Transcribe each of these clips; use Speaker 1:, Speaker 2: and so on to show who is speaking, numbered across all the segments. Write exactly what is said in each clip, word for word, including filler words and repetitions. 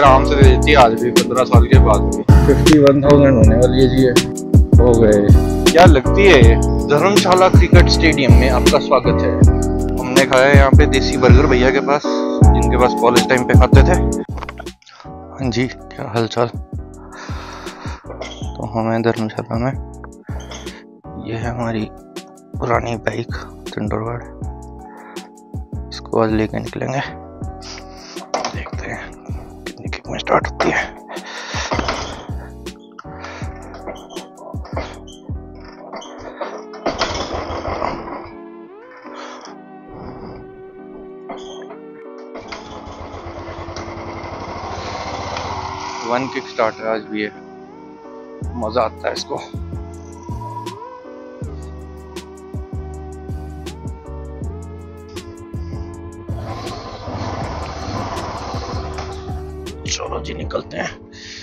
Speaker 1: आराम से दे देती है आज भी, पंद्रह साल के बाद भी। फिफ्टी वन थाउजेंड होने वाली है जी, ये हो गए। क्या लगती है ये? धर्मशाला क्रिकेट स्टेडियम में आपका स्वागत है। हमने खाया यहाँ पे देसी बर्गर भैया के पास, जिनके पास कॉलेज टाइम पे खाते थे। हाँ जी, क्या हालचाल। तो हमें धर्मशाला में, ये है हमारी पुरानी बाइक थंडरबर्ड, इसको आज लेके निकलेंगे। देखते हैं कितनी किक में स्टार्ट होती है। वन किक स्टार्ट है आज भी, है मजा आता है इसको। चलो जी निकलते हैं।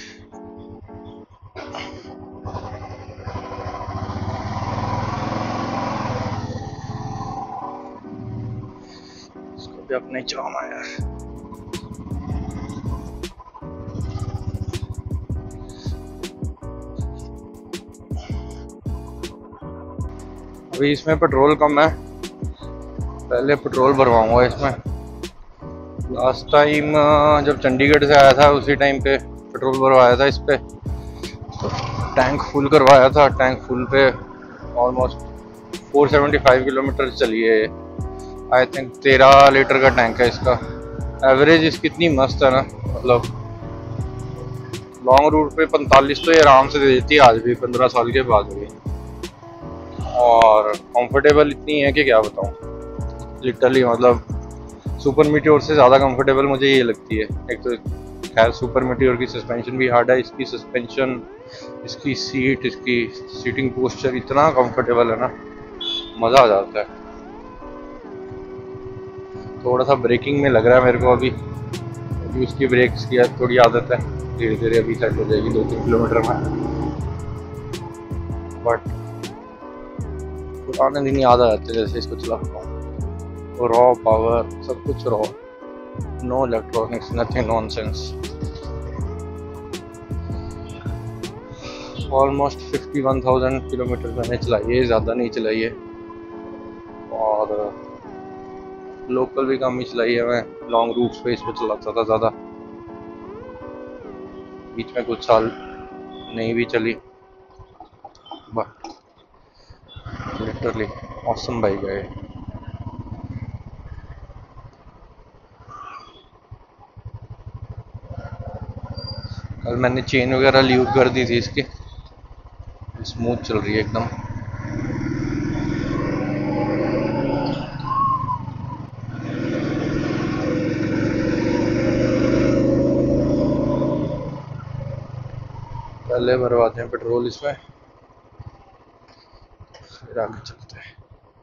Speaker 1: इसको भी अपने चलाना यार। अभी इसमें पेट्रोल कम है, पहले पेट्रोल भरवाऊंगा इसमें। लास्ट टाइम जब चंडीगढ़ से आया था उसी टाइम पे पेट्रोल भरवाया था इस पे, तो टैंक फुल करवाया था। टैंक फुल पे almost four seventy five kilometre चली है। आई थिंक तेरह लीटर का टैंक है इसका। एवरेज इसकी इतनी मस्त है ना, मतलब लॉन्ग रूट पे पैंतालीस तो ये आराम से दे देती है आज भी, पंद्रह साल के बाद भी। और कंफर्टेबल इतनी है कि क्या बताऊं, लिटरली मतलब सुपर मीटियोर से ज़्यादा कंफर्टेबल मुझे ये लगती है। एक तो खैर सुपर मीटियोर की सस्पेंशन भी हार्ड है, इसकी सस्पेंशन, इसकी सीट, इसकी सीटिंग पोस्चर इतना कंफर्टेबल है ना, मज़ा आ जाता है। थोड़ा सा ब्रेकिंग में लग रहा है मेरे को अभी, अभी उसकी ब्रेक्स की थोड़ी आदत है, धीरे धीरे अभी सेट हो जाएगी दो तीन किलोमीटर में। बट पुराने दिन याद आ जाते हैं जैसे इसको चलाता हूँ। रॉ पावर, सब कुछ raw, no electronics, nothing nonsense. Almost fifty one thousand kilometre मैंने चलाई है, ज़्यादा नहीं चलाई है। और लोकल भी कम ही चलाई है, मैं लॉन्ग रूट्स पे इसको चलाता था ज़्यादा। बीच में कुछ साल नहीं भी चली, बट लिटरली ऑसम बाइक है। कल मैंने चेन वगैरह लीव कर दी थी इसकी, स्मूथ चल रही है एकदम। पहले भरवाते हैं पेट्रोल इसमें, फिर आगे चलते हैं।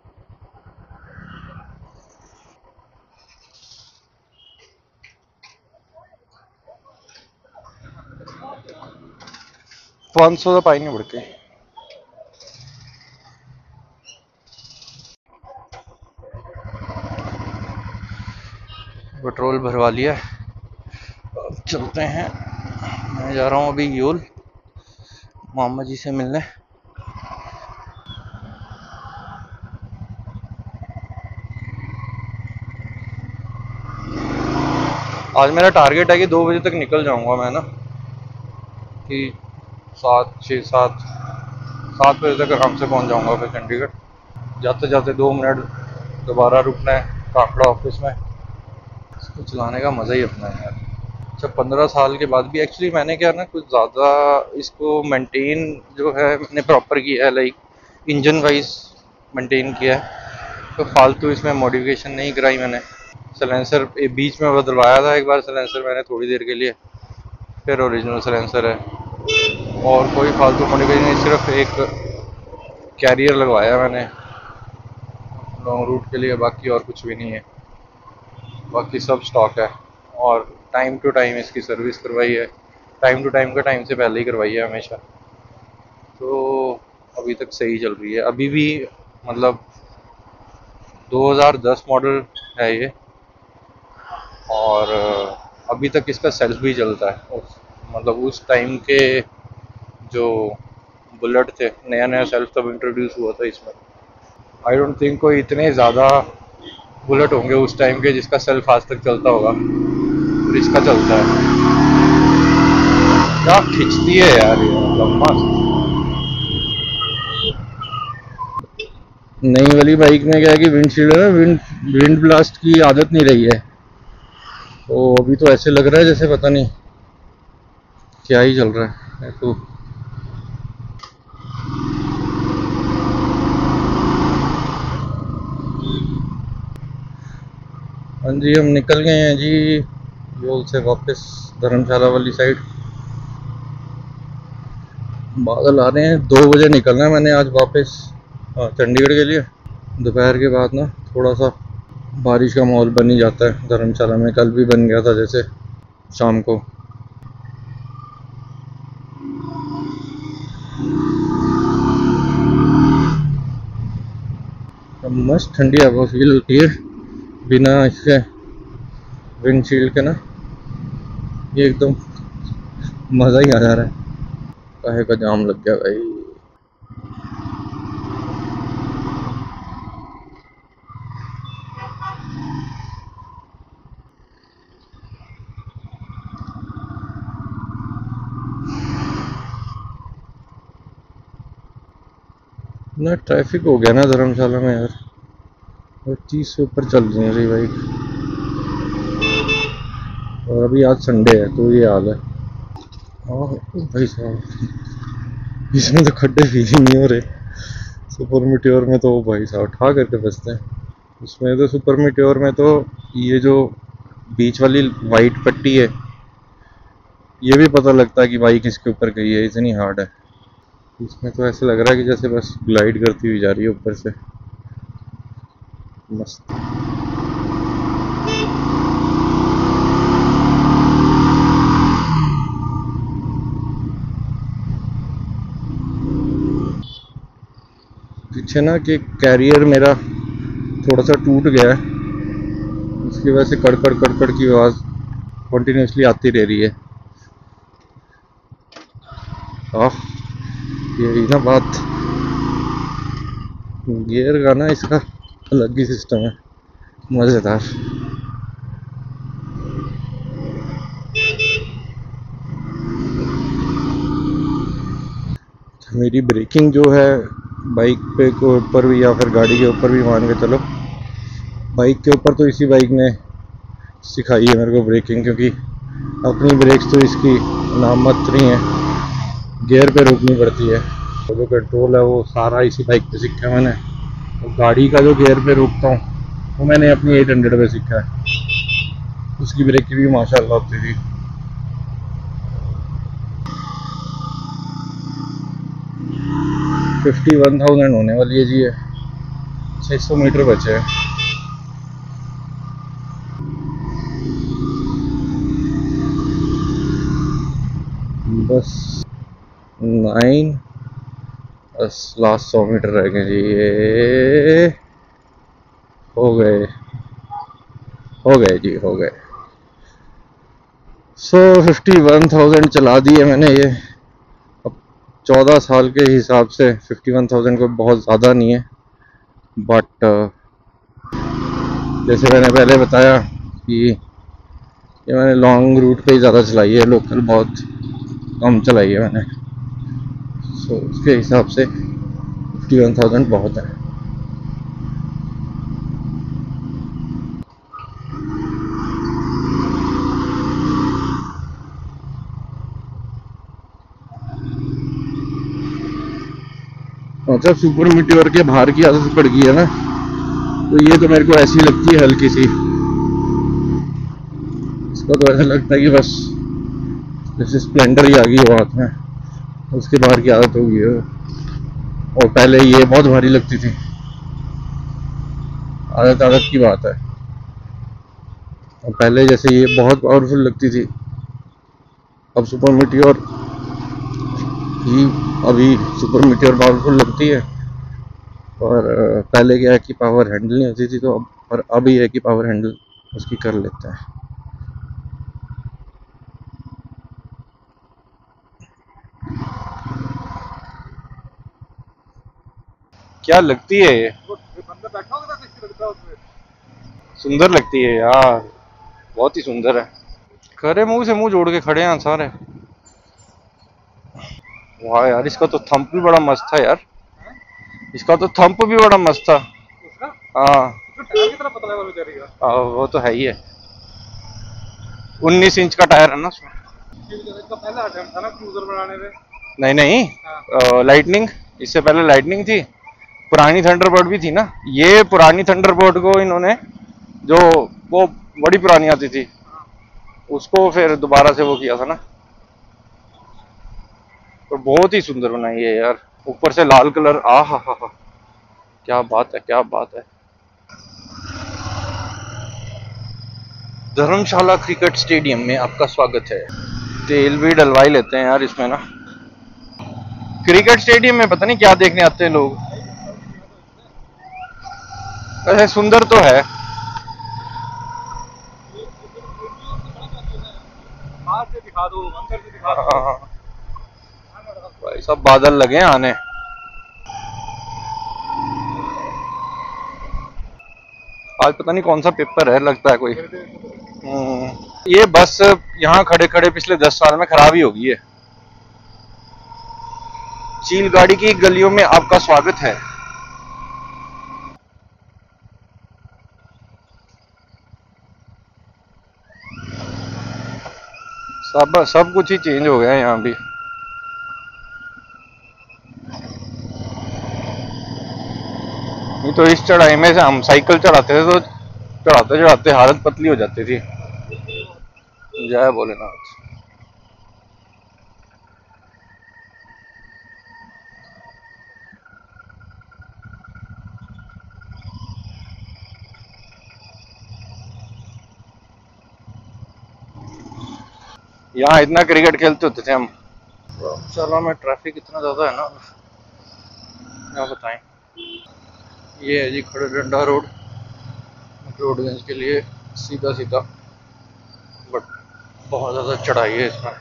Speaker 1: पाँच सौ तो पाई नहीं बढ़ के। पेट्रोल भरवा लिया, अब चलते हैं। मैं जा रहा हूँ अभी यूल मामा जी से मिलने। आज मेरा टारगेट है कि दो बजे तक निकल जाऊंगा मैं ना, कि सात छः सात सात बजे तक आराम से पहुंच जाऊंगा फिर चंडीगढ़। जाते जाते दो मिनट दोबारा रुकना है काकड़ा ऑफिस में। इसको चलाने का मज़ा ही अपना है यार। अच्छा, पंद्रह साल के बाद भी एक्चुअली मैंने क्या ना, कुछ ज़्यादा इसको मेंटेन जो है मैंने प्रॉपर किया है, लाइक इंजन वाइज मेंटेन किया है। तो फालतू इसमें मॉडिफिकेशन नहीं कराई मैंने। सलेंसर बीच में बदलवाया था एक बार सलेंसर मैंने थोड़ी देर के लिए, फिर ओरिजिनल सलेंसर है। और कोई फालतू मॉडिफिकेशन नहीं, सिर्फ एक कैरियर लगवाया मैंने लॉन्ग रूट के लिए, बाकी और कुछ भी नहीं है। बाकी सब स्टॉक है। और टाइम टू टाइम इसकी सर्विस करवाई है, टाइम टू टाइम का टाइम से पहले ही करवाई है हमेशा। तो अभी तक सही चल रही है। अभी भी मतलब दो हज़ार दस मॉडल है ये, और अभी तक इसका सेल्फ भी चलता है। उस, मतलब उस टाइम के जो बुलेट थे, नया नया सेल्फ तब इंट्रोड्यूस हुआ था इसमें। आई डोंट थिंक कोई इतने ज़्यादा बुलेट होंगे उस टाइम के जिसका सेल्फ आज तक चलता होगा, और इसका चलता है। क्या खिंचती है यार ये, मतलब मस्त। नई वाली बाइक में क्या है कि विंडशील्ड है ना, विंड विंड ब्लास्ट की आदत नहीं रही है, तो अभी तो ऐसे लग रहा है जैसे पता नहीं क्या ही चल रहा है। तो हाँ जी, हम निकल गए हैं जी योल से वापस धर्मशाला वाली साइड। बादल आ रहे हैं, दो बजे निकलना है मैंने आज वापस चंडीगढ़ के लिए। दोपहर के बाद ना थोड़ा सा बारिश का माहौल बन ही जाता है धर्मशाला में, कल भी बन गया था जैसे शाम को। अब मस्त ठंडी हवा फील होती है बिना इसके विंडशील्ड के ना, ये एकदम मज़ा ही आ जा रहा है। काहे का जाम लग गया भाई। ना ट्रैफिक हो गया ना धर्मशाला में यार, और तीस से ऊपर चल रही है मेरी बाइक, और अभी आज संडे है तो ये हाल है। हाँ भाई साहब, इसमें तो खड्डे फील ही नहीं हो रहे। सुपर मीटियोर में तो भाई साहब ठा करके बसते हैं। उसमें तो सुपर मीटियोर में तो ये जो बीच वाली वाइट पट्टी है, ये भी पता लगता है कि बाइक इसके ऊपर गई है, इतनी हार्ड है। इसमें तो ऐसे लग रहा है कि जैसे बस ग्लाइड करती हुई जा रही है ऊपर से, मस्त। पीछे ना कि कैरियर मेरा थोड़ा सा टूट गया है, उसकी वजह से कड़कड़ कड़कड़ की आवाज़ कंटिन्यूसली आती रह रही है। आह, यही ना बात, गियर का ना इसका अलग ही सिस्टम है, मज़ेदार। मेरी ब्रेकिंग जो है बाइक पे के ऊपर भी या फिर गाड़ी के ऊपर भी, मान के चलो बाइक के ऊपर तो इसी बाइक ने सिखाई है मेरे को ब्रेकिंग, क्योंकि अपनी ब्रेक्स तो इसकी नाम मात्र ही है, गियर पे रोकनी पड़ती है। तो जो कंट्रोल है वो सारा इसी बाइक पे सीखा है मैंने। तो गाड़ी का जो गियर पे रोकता हूँ वो मैंने अपनी एट हंड्रेड पे सीखा है, उसकी ब्रेकिंग भी माशाल्लाह होती थी। फिफ्टी वन थाउजेंड होने वाली है जी, ये छः सौ मीटर बचे हैं। बस नाइन, बस लास्ट सौ मीटर रह गए जी, ये हो गए हो गए जी हो गए। सो फिफ्टी वन थाउजेंड चला दिए मैंने ये। अब चौदह साल के हिसाब से फिफ्टी वन थाउजेंड को बहुत ज़्यादा नहीं है, बट जैसे मैंने पहले बताया कि ये मैंने लॉन्ग रूट पे ही ज़्यादा चलाई है, लोकल बहुत कम चलाई है मैंने। सो so, उसके हिसाब से फिफ्टी वन थाउजेंड बहुत है। अच्छा, सुपर मीटियोर के बाहर की आदत पड़ गई है ना, तो ये तो मेरे को ऐसी लगती है हल्की सी, इसका तो ऐसा लगता है कि बस जैसे स्प्लेंडर ही आ गई हो हाथ में, उसके बाहर की आदत हो गई है। और पहले ये बहुत भारी लगती थी, आदत आदत की बात है। और पहले जैसे ये बहुत पावरफुल लगती थी, अब सुपर मीटियोर ही अभी सुपर मीटियोर पावरफुल लगती है। और पहले क्या है कि पावर हैंडल नहीं होती थी, तो अब और अब ये है कि पावर हैंडल उसकी कर लेता है। क्या लगती है ये,
Speaker 2: बंदा बैठा होगा तो कैसी लगता है उसमें।
Speaker 1: सुंदर लगती है यार, बहुत ही सुंदर है। खरे मुंह से मुंह जोड़ के खड़े हैं सारे। वाह यार, इसका तो थंप भी बड़ा मस्त था यार, इसका तो थंप भी बड़ा मस्त था।
Speaker 2: उसका
Speaker 1: हाँ
Speaker 2: उसका टायर कितना पतला है वो बेचारी का।
Speaker 1: हाँ, वो तो है ही है। उन्नीस इंच का टायर है ना उसमें।
Speaker 2: इसका पहला अटेम्प्ट था ना क्रूजर बनाने में।
Speaker 1: नहीं नहीं,
Speaker 2: हाँ।
Speaker 1: लाइटनिंग, इससे पहले लाइटनिंग थी, पुरानी थंडरबर्ड भी थी ना। ये पुरानी थंडरबर्ड को इन्होंने, जो वो बड़ी पुरानी आती थी, उसको फिर दोबारा से वो किया था ना। तो बहुत ही सुंदर बनाई है यार, ऊपर से लाल कलर, आ हा हा हा, क्या बात है, क्या बात है। धर्मशाला क्रिकेट स्टेडियम में आपका स्वागत है। तेल भी डलवा ही लेते हैं यार इसमें ना। क्रिकेट स्टेडियम में पता नहीं क्या देखने आते हैं लोग। वैसे सुंदर तो है।
Speaker 2: बाहर से दिखा दो, अंदर से दिखा दो।
Speaker 1: हाँ, भाई सब बादल लगे हैं आने। आज पता नहीं कौन सा पेपर है, लगता है कोई। हम्म, ये बस यहाँ खड़े खड़े पिछले दस साल में खराब ही होगी है। चील गाड़ी की गलियों में आपका स्वागत है। सब सब कुछ ही चेंज हो गया है यहाँ भी। नहीं तो इस चढ़ाई में से हम साइकिल चढ़ाते थे तो चढ़ाते चढ़ाते हालत पतली हो जाती थी। जय भोलेनाथ। यहाँ इतना क्रिकेट खेलते होते थे हम। चलो में ट्रैफिक इतना ज्यादा है ना, क्या बताएं। ये है जी खड़े डंडा रोड, रोडगंज के लिए सीधा सीधा, बट बहुत ज्यादा चढ़ाई है इसमें।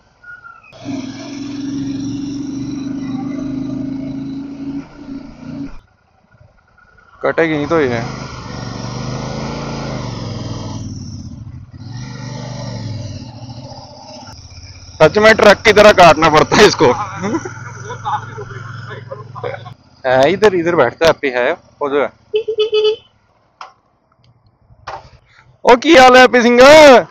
Speaker 1: कटेगी नहीं तो ये। सच में ट्रक की तरह काटना पड़ता है इसको। है इधर इधर बैठता है, है वो जो है। ओ की हाल है हैप्पी सिंगर।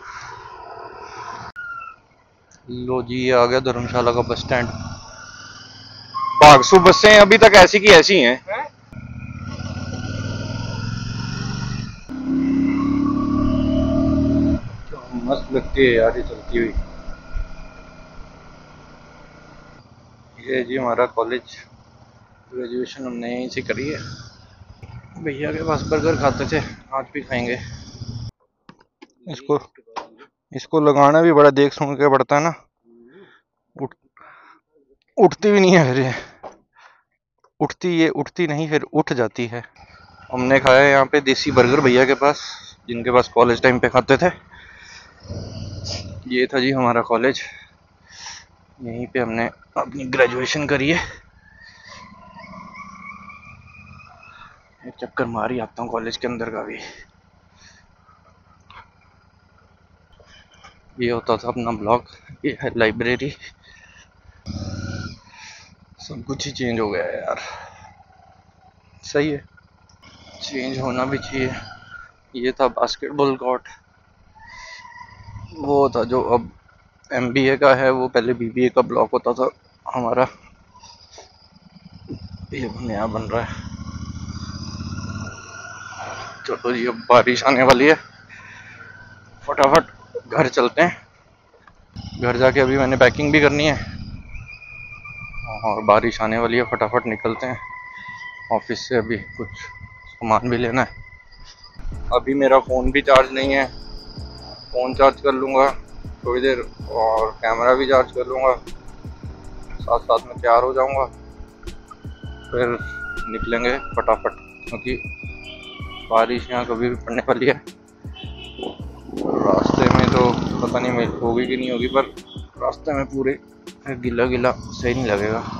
Speaker 1: लो जी, ये आ गया धर्मशाला का बस स्टैंड। भागसू बसें अभी तक ऐसी की ऐसी हैं। क्या मस्त लगती है यार ये चलती हुई। ये जी हमारा कॉलेज, ग्रेजुएशन हमने यहीं से करी है। भैया के पास बर्गर खाते थे, आज भी खाएंगे। इसको इसको लगाना भी बड़ा देख सुन के पड़ता है ना। उठ, उठती भी नहीं है फिर ये। उठती ये उठती नहीं, फिर उठ जाती है। हमने खाया यहाँ पे देसी बर्गर भैया के पास, जिनके पास कॉलेज टाइम पे खाते थे। ये था जी हमारा कॉलेज, यहीं पे हमने अपनी ग्रेजुएशन करी है। एक चक्कर मार ही आता हूँ कॉलेज के अंदर का भी। ये होता था अपना ब्लॉक, ये है लाइब्रेरी। सब कुछ ही चेंज हो गया है यार, सही है, चेंज होना भी चाहिए। ये था बास्केटबॉल कोर्ट, वो था जो अब एमबीए का है, वो पहले बीबीए का ब्लॉक होता था हमारा। ये नया बन रहा है। चलो जी, अब बारिश आने वाली है, फटाफट घर चलते हैं। घर जाके अभी मैंने पैकिंग भी करनी है, और बारिश आने वाली है, फटाफट निकलते हैं ऑफिस से। अभी कुछ सामान भी लेना है। अभी मेरा फ़ोन भी चार्ज नहीं है, फ़ोन चार्ज कर लूँगा थोड़ी देर, और कैमरा भी चार्ज कर लूँगा, साथ साथ में तैयार हो जाऊँगा, फिर निकलेंगे फटाफट, क्योंकि बारिश यहाँ कभी भी पड़ने वाली है। रास्ते में तो पता नहीं होगी कि नहीं होगी, पर रास्ते में पूरे गीला गीला सही नहीं लगेगा।